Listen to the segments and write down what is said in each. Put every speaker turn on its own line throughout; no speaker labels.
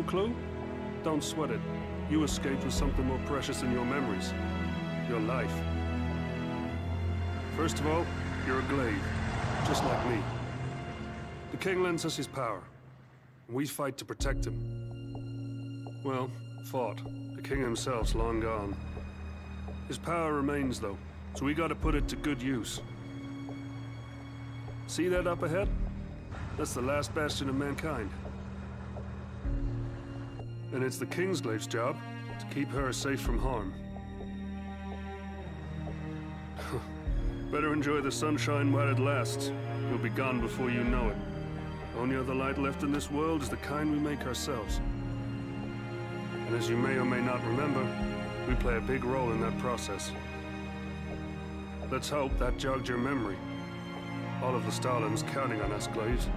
clue? Don't sweat it. You escaped with something more precious than your memories. Your life. First of all, you're a glaive, just like me. The king lends us his power. We fight to protect him. Well, fought. The king himself's long gone. His power remains, though, so we gotta put it to good use. See that up ahead? That's the last bastion of mankind. And it's the Kingsglaive's job to keep her safe from harm. Better enjoy the sunshine while it lasts. You'll be gone before you know it. Only other light left in this world is the kind we make ourselves. And as you may or may not remember, we play a big role in that process. Let's hope that jogged your memory. All of the Stalin's counting on us, Glaives.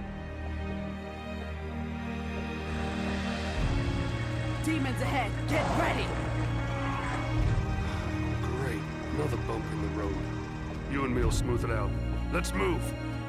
Demons ahead! Get ready!
Great. Another bump in the road. You and me'll smooth it out. Let's move!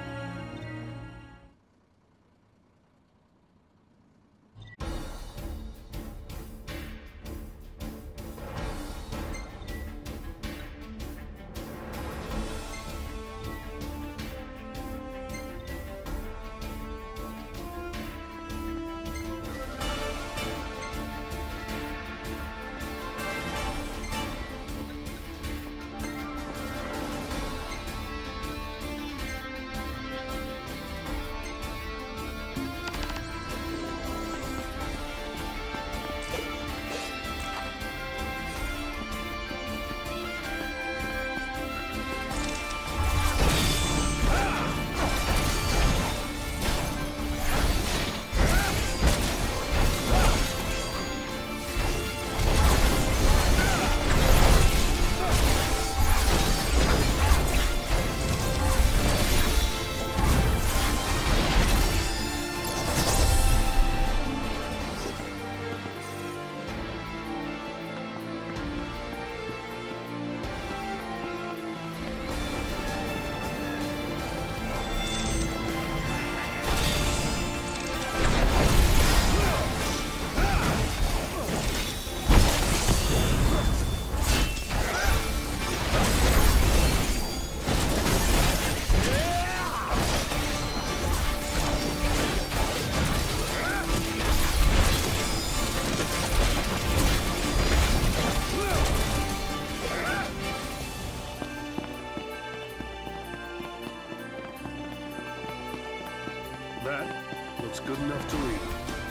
That looks good enough to read.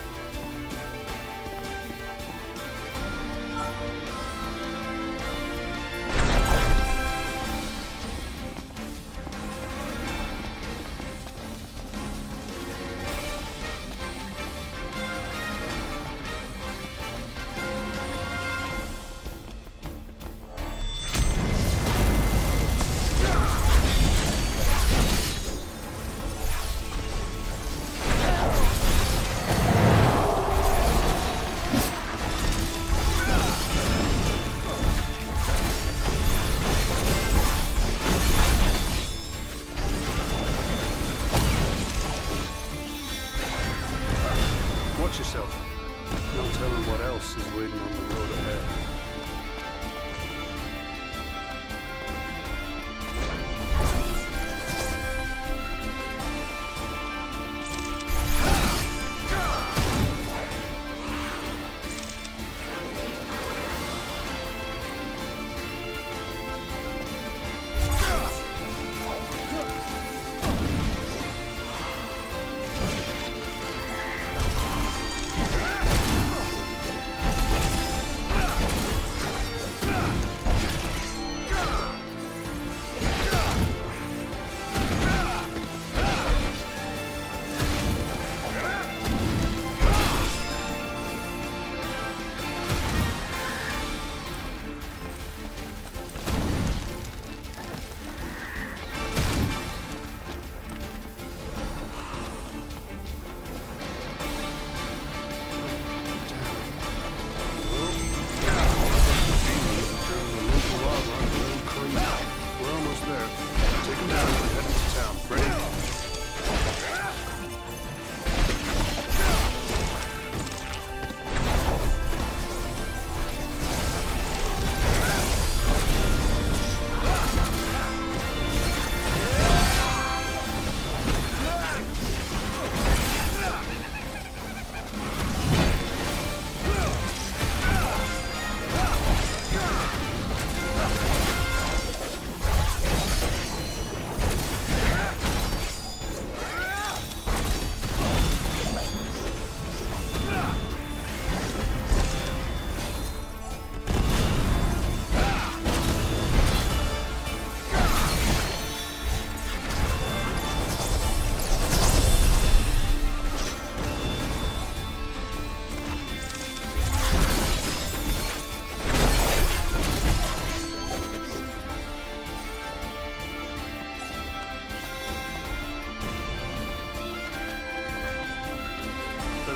Watch yourself. No telling what else is waiting on the road ahead.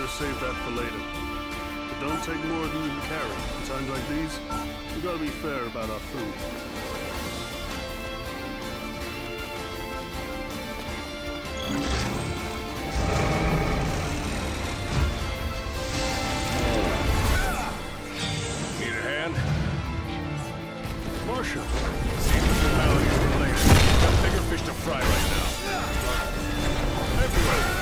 better save that for later. But don't take more than you can carry. In times like these, we gotta be fair about our food.
Need a hand?
Marshal!
Seems the malady is related. Got bigger fish to fry right now. Everywhere!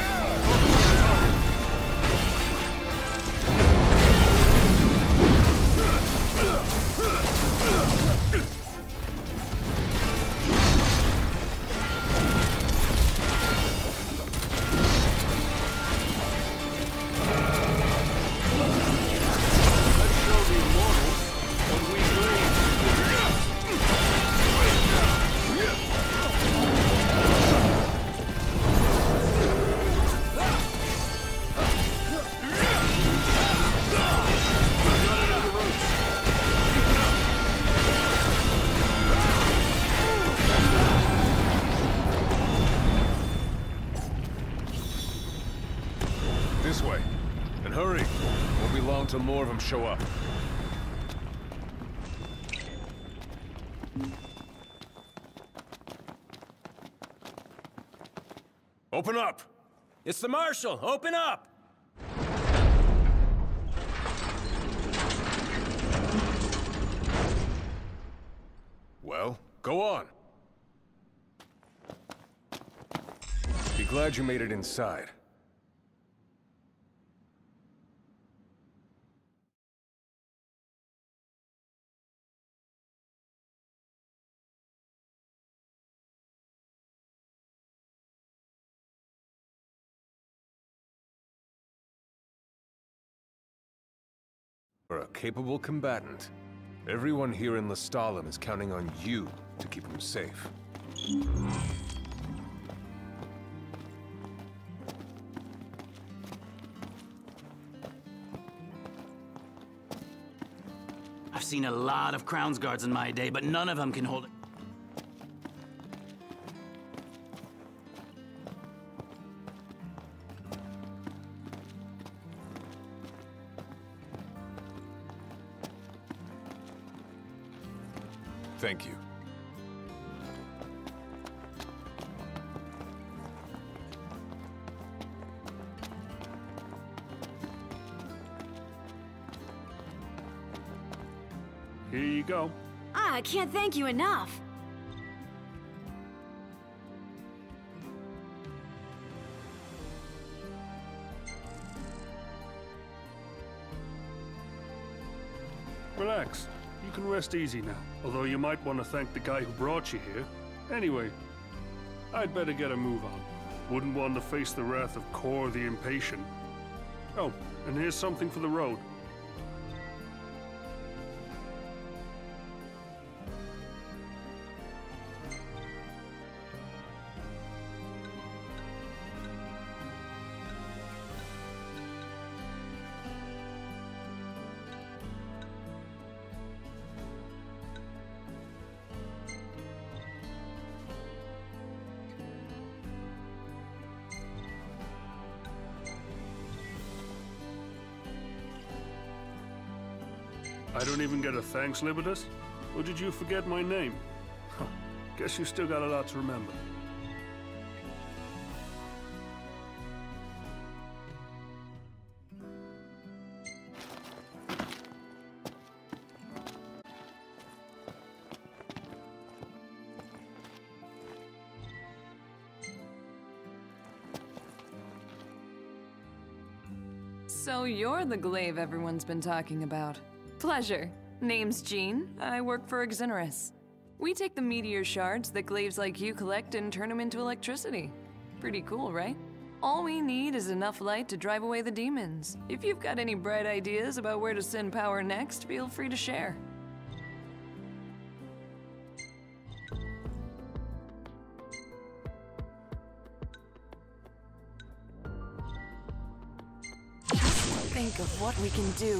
This way. And hurry. Won't be long till more of them show up. Open up!
It's the Marshal! Open up!
Well, go on. Be glad you made it inside. For a capable combatant, everyone here in Lestalem is counting on you to keep them safe.
I've seen a lot of Crown's Guards in my day, but none of them can hold it.
Thank you.
Here you go.
I can't thank you enough.
Relax. You can rest easy now. Although you might want to thank the guy who brought you here. Anyway, I'd better get a move on. Wouldn't want to face the wrath of Kor the Impatient. Oh, and here's something for the road. I don't even get a thanks, Libidus? Or did you forget my name? Huh. Guess you still got a lot to remember.
So you're the glaive everyone's been talking about. Pleasure. Name's Jean. I work for Exoneris. We take the meteor shards that glaives like you collect and turn them into electricity. Pretty cool, right? All we need is enough light to drive away the demons. If you've got any bright ideas about where to send power next, feel free to share. Just think of what we can do.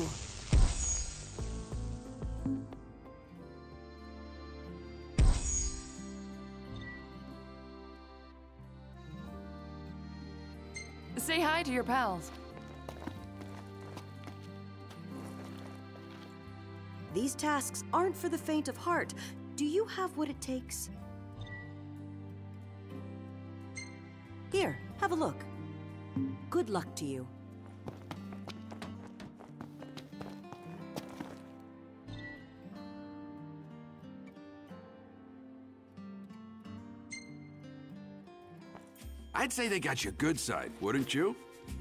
Say hi to your pals.
these tasks aren't for the faint of heart. Do you have what it takes? Here, have a look. Good luck to you.
I'd say they got your good side, wouldn't you?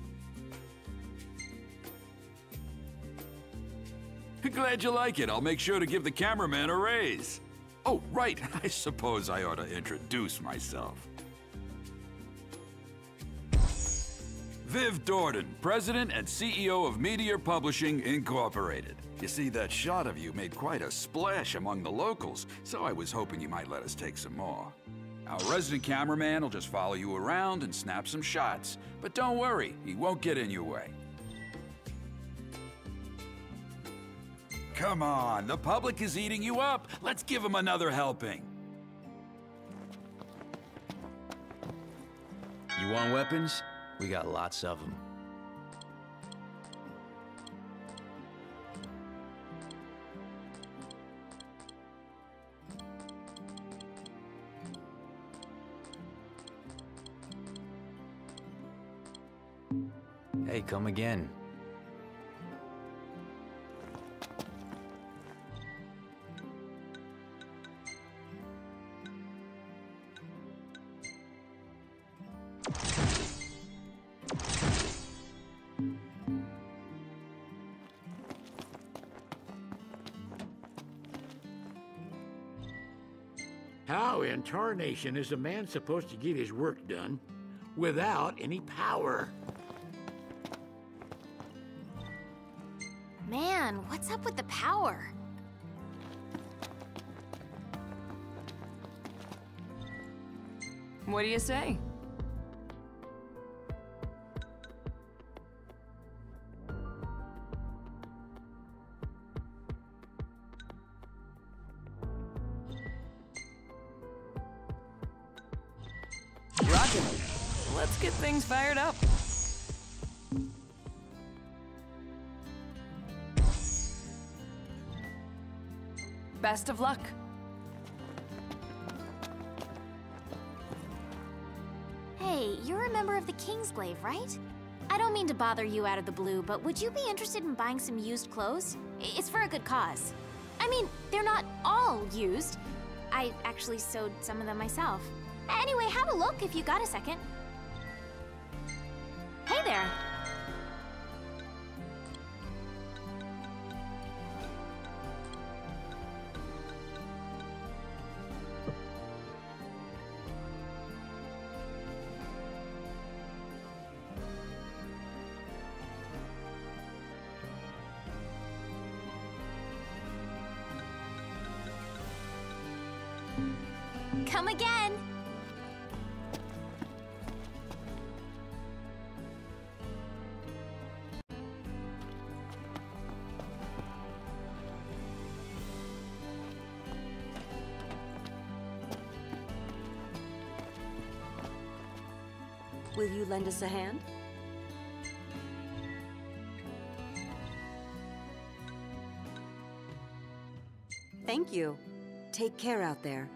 Glad you like it. I'll make sure to give the cameraman a raise. Oh, right. I suppose I ought to introduce myself. Viv Dorden, President and CEO of Meteor Publishing, Incorporated. You see, that shot of you made quite a splash among the locals, so I was hoping you might let us take some more. Our resident cameraman will just follow you around and snap some shots. But don't worry, he won't get in your way. Come on, the public is eating you up. Let's give them another helping.
You want weapons? We got lots of them. Hey, come again.
How in tarnation is a man supposed to get his work done without any power?
Man, what's up with the power?
What do you say? Rockin'. Let's get things fired up. Best of luck.
Hey, you're a member of the Kingsglaive, right? I don't mean to bother you out of the blue, but would you be interested in buying some used clothes? It's for a good cause. I mean, they're not all used. I actually sewed some of them myself. Anyway, have a look if you got a second. Hey there. Come again.
Will you lend us a hand? Thank you. Take care out there.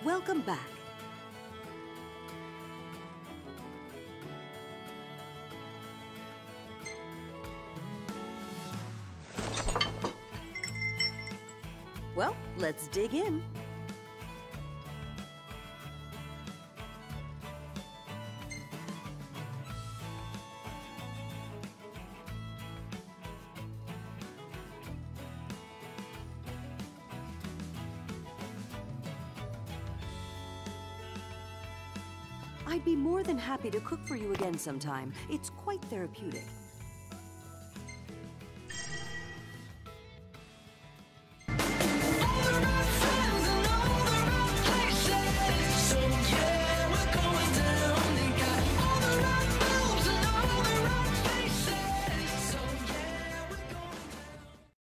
Welcome back. Well, let's dig in. I'd be more than happy to cook for you again sometime. It's quite therapeutic.